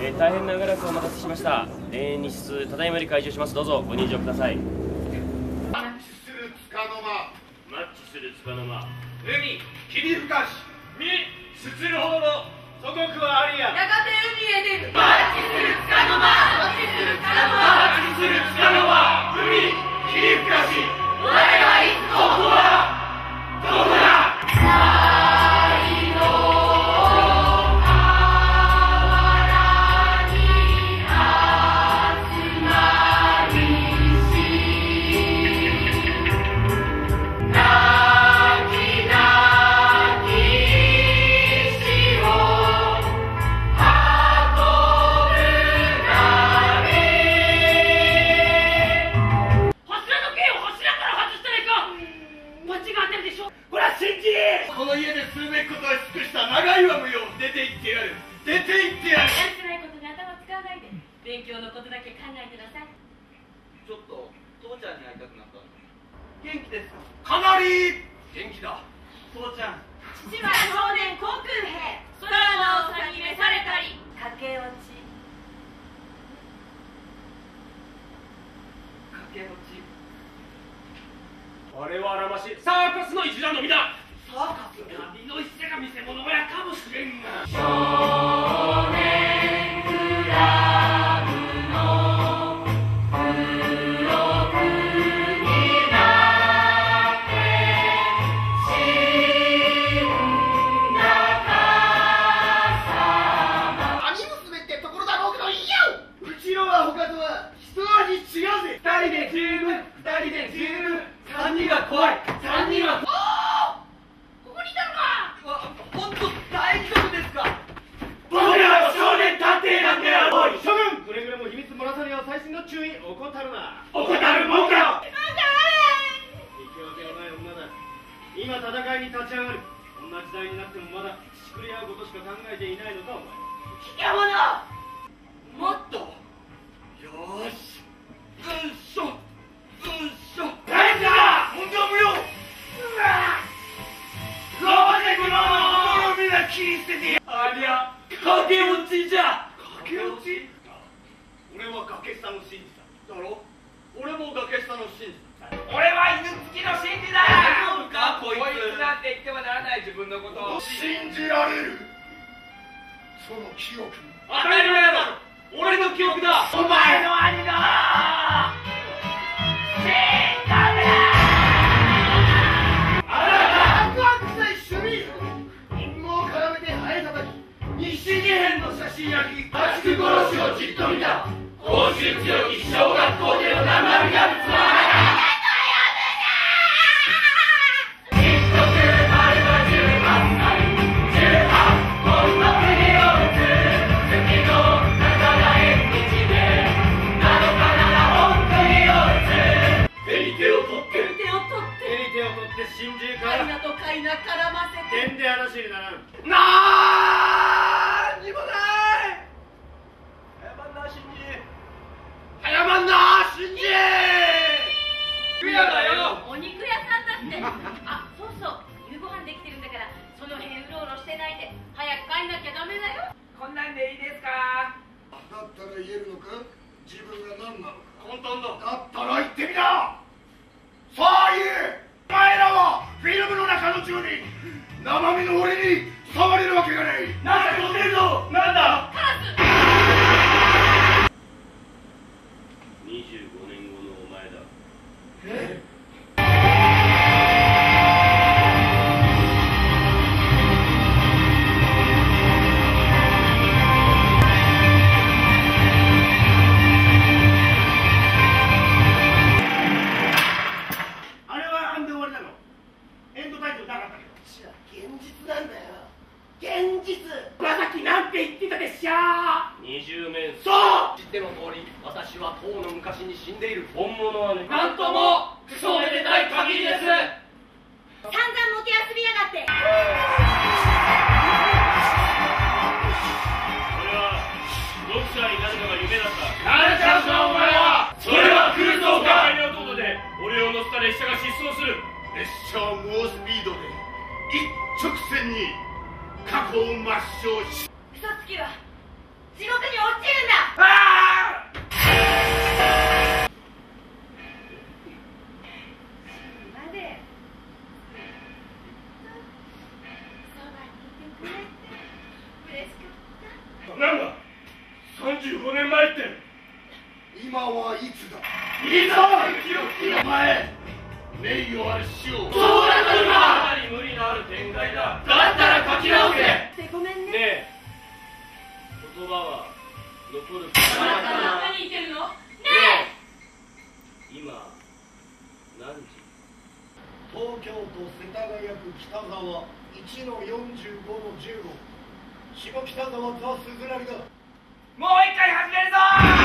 大変長らくお待たせしました。日数ただいまより開場します。どうぞご入場ください。 マッチするつかの間、 マッチするつかの間、 海霧吹かし、 身すつるほどの祖国はありや。 やがて海へ出る。 マッチするつかの間、マッチするつかの間、 マッチするつかの間、海霧吹かし、 我はいつここはどこだ。この家でするべきことは尽くした。長いは無用。出て行ってやる。出て行ってやる。 やつないことに頭使わないで、勉強のことだけ考えてなさい。 ちょっと父ちゃんに会いたくなったの。元気ですかか？ なり元気だ。 父ちゃん。 父は少年航空兵、空の丘に召されたり、駆け落ち。 駆け落ち。 あれはあらましいサーカスの一団のみだ。 サーカス？ 旅の一世が見せ物小屋かもしれんが。 少年クラブの付録になって死んだ母様。 兄娘ってところだろうけどいいよ。うちのは他とは一味違うぜ。 二人で十分、二人で十分。三人は怖い。三人は。本当大丈夫ですか？ 僕らは少年探偵なんだよ。おい諸君、 くれぐれも秘密漏らさには細心の注意怠るな。 怠るもんか。 生き分けのない女だ。今戦いに立ち上がる。こんな時代になってもまだしくり合うことしか考えていないのかお前。 もっとよーし。うんしょ。うんしょ。大事だ。本当は無用。うわっ。ローゼクのみんな切り捨ててや。 ありゃ、駆け落ちじゃ。 駆け落ち？俺は崖下の真司だ。だろ？俺も崖下の真司だ。 俺は犬付きの真司だ。大丈夫かこいつなんて言ってはならない自分のことを。 信じられる。その記憶。 当たり前だろ。俺の記憶だ。 お前の兄だ。 西日編の写真焼き家畜殺しをじっと見た。報酬強き小学校での生身がぶつわ一徳丸は18歳18本の国を打つ月の中が縁日でなのかなら本当にを打つ。手に手を取って手を取って、 手に手を取って心中かカイらナとカイナ絡ませて。 点で話にならん。 なんにもない。早まんなシンジ。早まんなシンジ。 クヤだよ。 お肉屋さんだって。あ、そうそう、夕ご飯できてるんだから、その辺うろうろしてないで早く帰んなきゃダメだよ。 こんなんでいいですか？ だったら言えるのか、自分が何なのか。 混沌だ。 だったら言ってみな。さあ言え。お前らはフィルムの中の住人。生身の俺に触れるわけがない。なんだ飛んでるぞ。なんだ。 25年後のお前だ。 え？あれはあんで終わりだろ。エンドタイトルなかったけど。現実なんだよ。現実。さっきなんて言ってたでしょ。 20面そう。 知っての通り、私はとうの昔に死んでいる。 本物はね。 なんともクソめでたい限りです。 散々もてあそびやがって。 これはドクターになるのが夢だった。 なれちゃうかお前は。それは来るぞか。 大の弟で俺を乗せた列車が疾走する。 列車は猛スピードで一直線に過去を抹消し。 嘘つきは地獄に落ちるんだ。 ああまでそばにいてくれて嬉しかった。 なんだ35年前って今はいつだ。 いざお前名誉ある死を。 そうだとかなり無理のある展開だ。だったら書き直せ。 ごめんね。 ねえ言葉は残る。 何言ってるの？ね今何時？ 東京都世田谷区北沢1の45の15。下北沢ザ・スズラギだ。 もう一回始めるぞー。